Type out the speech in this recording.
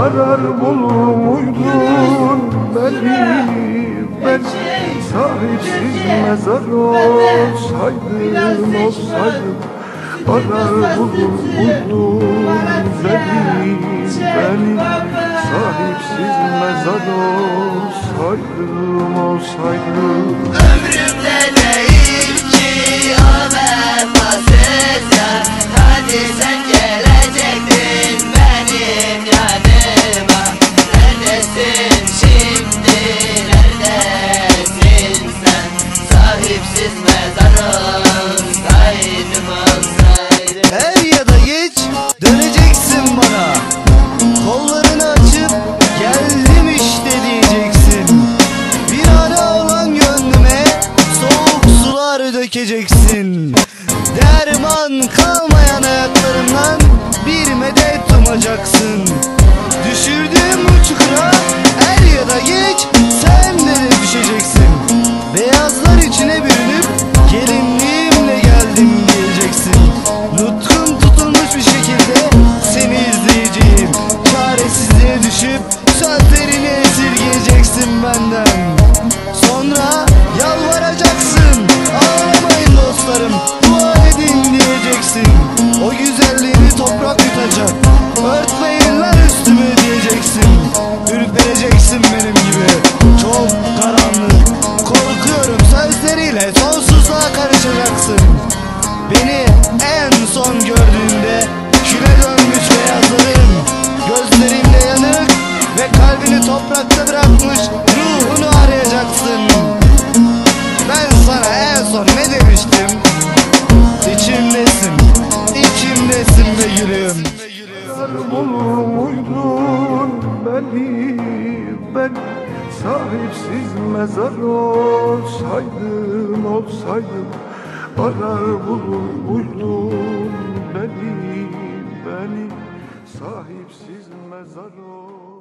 arar bulur muydun beni? Ben sahipsiz mezar olsaydım, arar bulur muydun beni? Sahipsiz mezar olsaydım. Ömrümde değil ki o vefasızlar. Hadi sen gelecektin benim yanıma. Neredesin şimdi, neredesin sen? Sahipsiz mezar olsaydım. Er ya da geç döneceksin bana. Kollarını açıp geldim işte diyeceksin. Bir ara olan gönlüme soğuk sular dökeceksin. Derman kalmayan ayaklarımdan bir medet umacaksın. Düşürdüğüm bu çukura er ya da geç sen de düşeceksin. Beyazlar içine bürünüp gelinliğimle geldim diyeceksin. Nutkun tutulmuş bir şekilde seni izleyeceğim. Çaresizliğe düşüp sözlerini esirgeyeceksin benden. Sonra yalvaracaksın, ağlamayın dostlarım, dua edin diyeceksin. O güzelliğini toprak yutacak, örtmeyin lan üstümü diyeceksin. Ürpereceksin benim gibi, çok karanlık, korkuyorum sözleriyle sonsuzluğa karışacaksın. Beni en son gördüğünde küle dönmüş beyazlarım, gözlerimde yanık ve kalbini toprakta bırakmış ruhunu arayacaksın. Ben sana en son ne demiştim? İçimdesin, içimdesin be gülüm. Arar bulur muydun beni? Ben sahipsiz mezar olsaydım, arar bulur muydun beni? Sahipsiz mezar